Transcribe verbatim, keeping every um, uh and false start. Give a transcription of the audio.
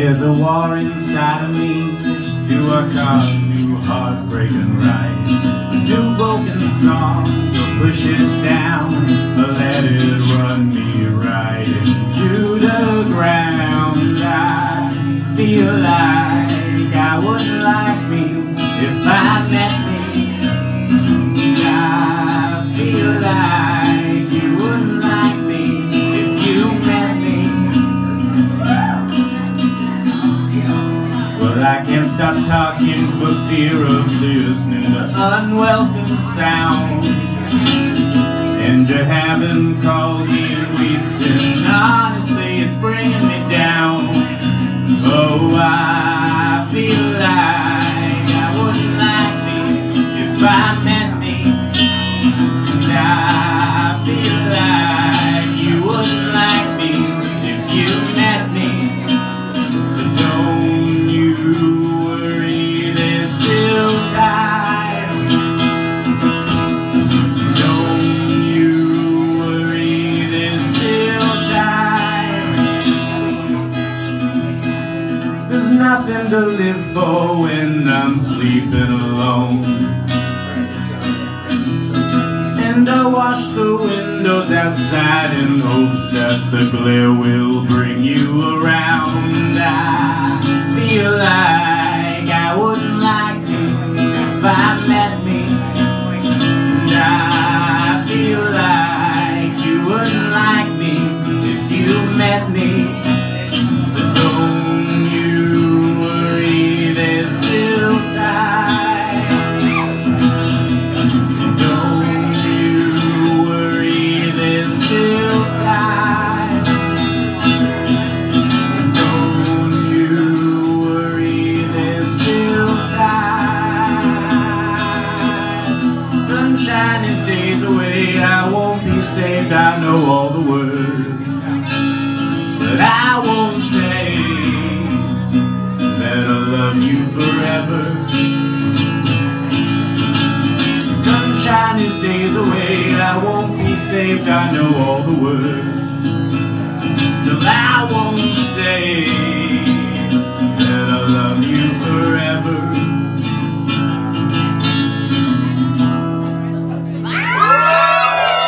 There's a war inside of me. Do I cause new heartbreak and right? A new broken song, or push it down, or let it run me right into the ground. I feel like I wouldn't like me if I met me. I feel like you wouldn't like me if you met me. Well, I can't stop talking for fear of listening to unwelcome sound. And you haven't called me in weeks, and honestly it's bringing me down. Oh, I feel like I wouldn't like me if I met me. And I feel like you wouldn't like me if you met me. But don't you worry, there's still time. Don't you worry, there's still time. There's nothing to live for when I'm sleeping alone. And I wash the windows outside in hopes that the glare will bring you around. I feel like I wouldn't like you if I met me. And I feel like you wouldn't like me if you met me. But don't you worry, there's still time. Sunshine is days away, I won't be saved, I know all the words. But I won't say that I love you forever. Sunshine is days away, I won't be saved, I know all the words.